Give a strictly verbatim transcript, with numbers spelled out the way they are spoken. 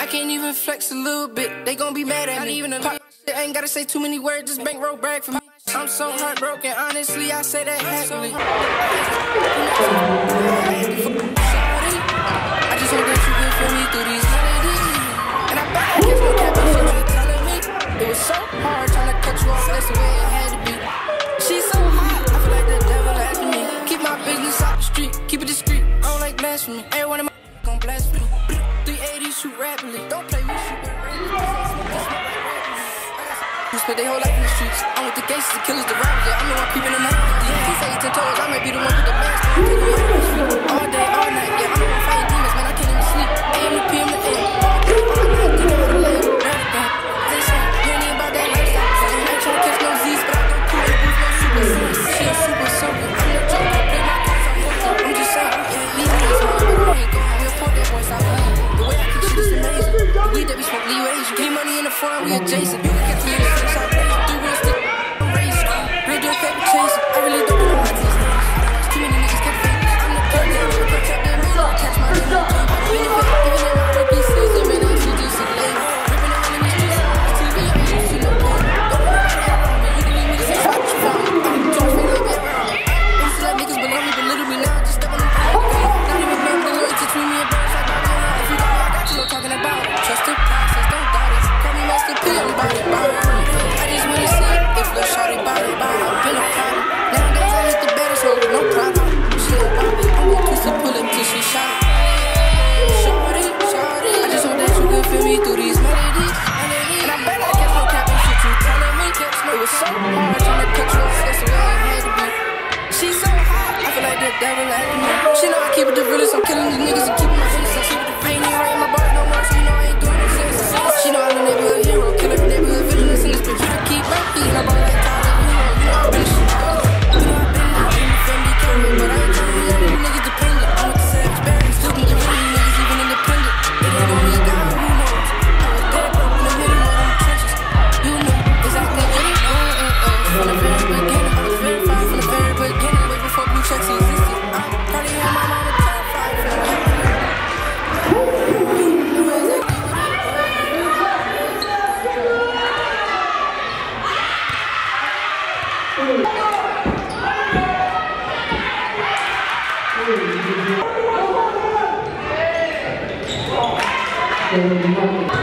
can't even flex a little bit, they gon' be mad at me. Even a pop shit, ain't gotta say too many words, just bankroll brag for me. I'm so heartbroken, honestly, I say that happily. I just hope that you can feel me through these melodies. And I bet I guess no cap on shit you telling me. It was so hard trying to cut you off, that's the way it had to be. She's so hot, I feel like the devil after me. Keep my business out the street, keep it discreet, I don't like blasphemy. Every one of my gon' blasphemy. three eighty shoot rapidly, don't play with shit. Who spent their whole life in the streets? I'm with the gangsters, the killers, the robbers, yeah, I'm the one creeping in the night. He say he ten toes, I might be the one with the mask. All day, all night, yeah, I'm the one fighting demons, man, I can't even sleep. A M to P M to A M, all day, all night, thinking about the lane. They say, you ain't about that lifestyle. I ain't trying to catch no Z's, but I go cool in the booth, no super sense. She a super soaker, I'm no joke, I play my cards, I'm hooked up. I'm just saying, yeah, these niggas hard, but I ain't going. We'll put that boy, stop playing. The way I kick shit is amazing. The weed that we smoke, leave you Asian. Get money in the foreign, we adjacent. You can catch me in the six, I'm blazing. Do real stick, I'm raising. Real deal paper chasing. I really don't know my taste. Too many niggas can't fake this. I'm the plug, yeah, I'm the trap, they may not catch my name. Even if even in my rookie season, man, I should just sit late. Ripping around in these streets, T V, I ain't used to no pain. Don't know nobody around me. You can leave me the same spot you found me. I'm too much fake, be around me. Used to let niggas below me, belittle me now, just step on them. Not even make the loyalty between me and birds like Bobby and If you got me, I got you, no talking about it. Trust the process, don't doubt it. Call me Master P, I'm about it, about it. I just wanna see it, if little shawty bout it, bout it. Been a problem. Nowadays I hit the baddest hoe, no problem. She don't bop it, I'm gon' twist and pull it till she shot it. Shawty, shawty, I just hope that you can feel me through these melodies. And I bet I guess no cap on shit you telling me. It was so hard trying to cut you off, that's the way it had to be. She's so hot, I feel like the devil after me. She know I keep it the realest, I'm killing these niggas and keeping my innocence. I ain't even writing my bars no more, so you know I ain't doing no sense. She know I'm a neighborhood hero, kill every neighborhood villain. This in this bitch, you can keep my feet. I'm all like Tyler, you know, you know I've been shit. You know I've been out in the family camera, but I ain't trying to let these niggas dependent. I'm with the savage barriers, still can get rid of these niggas even independent. It ain't only God, who knows? I was dead broke in the middle of them trenches. You know exactly what it's going on. From the very beginning, I was verified from the very beginning. Way before blue checks existed. I'm probably on my mama top five from the beginning. Thank you.